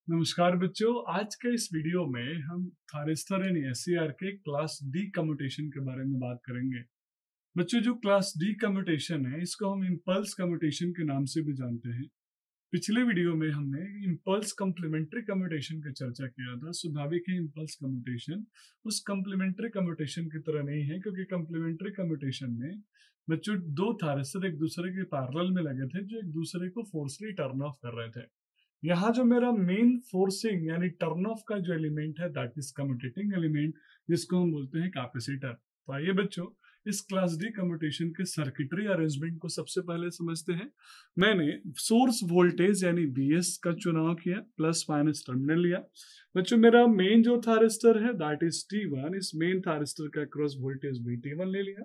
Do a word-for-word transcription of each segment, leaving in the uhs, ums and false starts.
नमस्कार बच्चों, आज के इस वीडियो में हम थारिस्टर एंड एससीआर के क्लास डी कम्यूटेशन के बारे में बात करेंगे। बच्चों, जो क्लास डी कम्यूटेशन है इसको हम इम्पल्स कम्यूटेशन के नाम से भी जानते हैं। पिछले वीडियो में हमने इम्पल्स कम्प्लीमेंट्री कम्यूटेशन की चर्चा किया था। स्वाभाविक है इम्पल्स कम्यूटेशन उस कम्प्लीमेंट्री कम्यूटेशन की तरह नहीं है, क्योंकि कम्प्लीमेंट्री कम्यूटेशन में बच्चों दो थारिस्टर एक दूसरे के पैरेलल में लगे थे जो एक दूसरे को फोर्सली टर्न ऑफ कर रहे थे। यहाँ जो मेरा मेन फोर्सिंग यानी टर्न ऑफ का जो एलिमेंट है दैट इज कम्यूटेटिंग एलिमेंट, जिसको हम बोलते हैं कैपेसिटर। तो आइए बच्चों, इस क्लास डी कम्यूटेशन के सर्किटरी अरेंजमेंट को सबसे पहले समझते हैं। मैंने सोर्स वोल्टेज यानी वीएस का चुनाव किया, प्लस माइनस टर्मिनल लिया। बच्चों, मेरा मेन जो थारिस्टर है दैट इज टी वन, इस मेन थारिस्टर का cross voltage V T one ले लिया।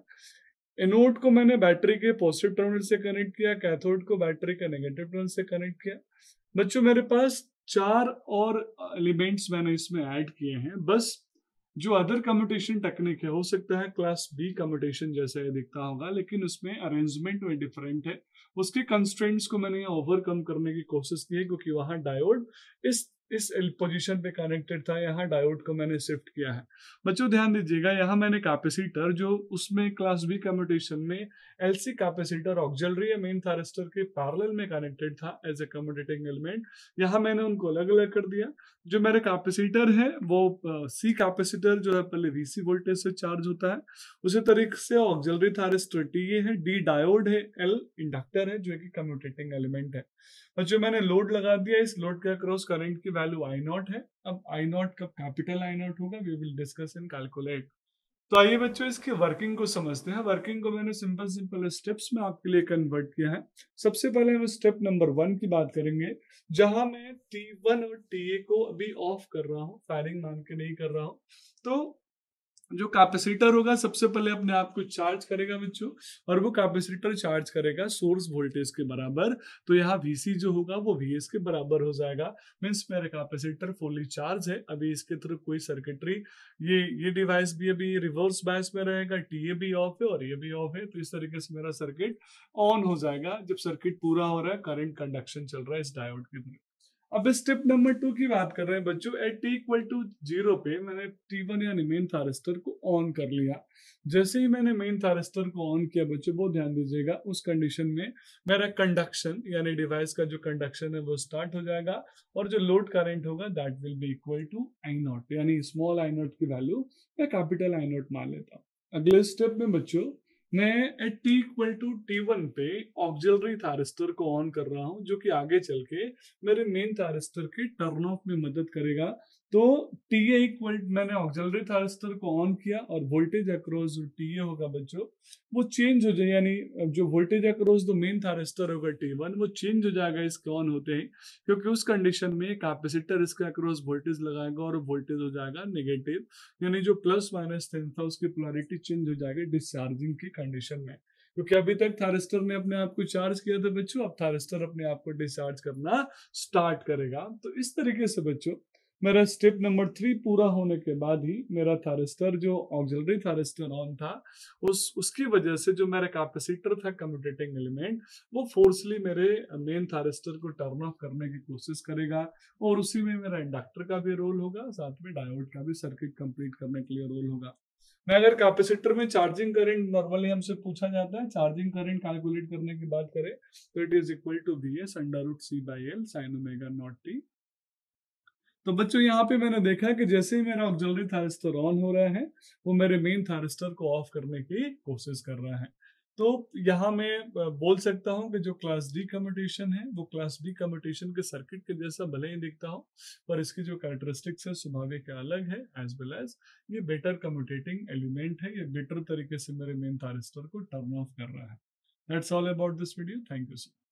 एनोड को मैंने बैटरी के पॉजिटिव टर्मिनल से कनेक्ट किया, कैथोड को बैटरी के नेगेटिव टर्मिनल से कनेक्ट किया। बच्चों, मेरे पास चार और एलिमेंट्स मैंने इसमें ऐड किए हैं। बस जो अदर कम्यूटेशन टेक्निक है, हो सकता है क्लास बी कम्यूटेशन जैसा ये दिखता होगा, लेकिन उसमें अरेंजमेंट में डिफरेंट है। उसके कंस्ट्रेंट्स को मैंने ओवरकम करने की कोशिश की है, क्योंकि वहां डायोड इस इस पोजीशन पे कनेक्टेड था, यहाँ डायोड को मैंने शिफ्ट किया है। बच्चों ध्यान दीजिएगा, यहाँ मैंने कैपेसिटर जो उसमें क्लास बी कम्यूटेशन में एलसी कैपेसिटर ऑक्सिलरी या मेन थारिस्टर के पैरेलल में कनेक्टेड था एज ए कम्यूटेटिंग एलिमेंट, यहाँ मैंने उनको अलग अलग कर दिया। जो मेरे कैपेसिटर है वो सी uh, कैपेसिटर जो है पहले वीसी वोल्टेज से चार्ज होता है, उसी तरीके से ऑक्सिलरी थारिस्टर टी ए है, डी डायोड है, एल इंडक्टर है जो कि कम्यूटेटिंग एलिमेंट है। और जो मैंने लोड लगा दिया, इस लोड के अक्रॉस करंट की वैल्यू आई नॉट है। अब आई नॉट कब कैपिटल आई नॉट होगा we will discuss in calculate. तो आइए बच्चों, इसकी वर्किंग को समझते हैं। वर्किंग को मैंने सिंपल सिंपल स्टेप्स में आपके लिए कन्वर्ट किया है। सबसे पहले हम स्टेप नंबर वन की बात करेंगे, जहां मैं टी वन और टी ए को अभी ऑफ कर रहा हूँ, फायरिंग मान के नहीं कर रहा हूँ। तो जो कैपेसिटर होगा सबसे पहले अपने आप को चार्ज करेगा बच्चों, और वो कैपेसिटर चार्ज करेगा सोर्स वोल्टेज के बराबर। तो यहाँ वीसी जो होगा वो वीएस के बराबर हो जाएगा। मीन्स मेरा कैपेसिटर फुली चार्ज है। अभी इसके थ्रू कोई सर्किटरी, ये ये डिवाइस भी अभी रिवर्स बायस में रहेगा, टीए भी ऑफ है और ये भी ऑफ है। तो इस तरीके से मेरा सर्किट ऑन हो जाएगा। जब सर्किट पूरा हो रहा है, करंट कंडक्शन चल रहा है इस डायोड के थ्रू। अब स्टेप नंबर टू की बात कर रहे हैं बच्चों। At T equal to zero पे मैंने टी वन यानी मेन थारिस्टर को ऑन कर लिया। जैसे ही मैंने मेन थारिस्टर को ऑन किया बच्चों, बहुत ध्यान दीजिएगा, उस कंडीशन में मेरा कंडक्शन यानी डिवाइस का जो कंडक्शन है वो स्टार्ट हो जाएगा, और जो लोड करंट होगा that will be equal to I naught, यानी स्मॉल आई नॉट की वैल्यू मैं कैपिटल आई नॉट मान लेता हूँ। अगले स्टेप में बच्चों मैं at T equal to T one पे ऑक्सिलरी थारिस्टर को ऑन कर रहा हूँ, जो कि आगे चल के मेरे मेन थारिस्टर के टर्न ऑफ में मदद करेगा। तो टी ए इक्वल मैंने ऑक्सिलरी थारिस्टर को ऑन किया, और वोल्टेज अक्रॉस जो टी ए होगा बच्चों वो चेंज हो जाए, यानी जो वोल्टेज अक्रॉस जो मेन थारिस्टर होगा टी वन वो चेंज हो जाएगा इसके ऑन होते ही, क्योंकि उस कंडीशन में कैपेसिटर इसके अक्रॉस वोल्टेज लगाएगा और वोल्टेज हो जाएगा नेगेटिव, यानी जो प्लस माइनस था उसकी पोलैरिटी चेंज हो जाएगी डिस्चार्जिंग की कंडीशन में। क्योंकि अभी तक थारिस्टर ने अपने आप को चार्ज किया था बच्चों, अब थारिस्टर अपने आप को डिस्चार्ज करना स्टार्ट करेगा। तो इस तरीके से बच्चों मेरा स्टेप नंबर थ्री पूरा होने के बाद ही मेरा थारिस्टर जो ऑक्सिलरी थारिस्टर ऑन था, उस उसकी वजह से जो मेरा कैपेसिटर था कम्यूटेटिंग एलिमेंट, वो फोर्सली मेरे मेन थारिस्टर को टर्न ऑफ करने की कोशिश करेगा, और उसी में मेरा इंडक्टर का भी रोल होगा, साथ में डायोड का भी सर्किट कंप्लीट करने के लिए रोल होगा। मैं अगर कैपेसिटर में चार्जिंग करंट नॉर्मली हमसे पूछा जाता है, चार्जिंग करंट कैलकुलेट करने की बात करें तो it is equal to V S under root C by L sine omega naught T. तो बच्चों यहाँ पे मैंने देखा कि जैसे ही मेरा ऑक्सिलरी थारिस्टर ऑन हो रहा है, वो मेरे मेन थारिस्टर को ऑफ करने की कोशिश कर रहा है। तो यहाँ मैं बोल सकता हूँ कि जो क्लास डी कम्यूटेशन है वो क्लास बी कम्यूटेशन के सर्किट के जैसा भले ही दिखता हो, पर इसकी जो कैरेक्टरिस्टिक्स है स्वाभाविक अलग है, एज वेल एज ये बेटर कम्यूटेटिंग एलिमेंट है। ये बेटर तरीके से मेरे मेन थारिस्टर को टर्न ऑफ कर रहा है। That's all about this video. Thank you so much.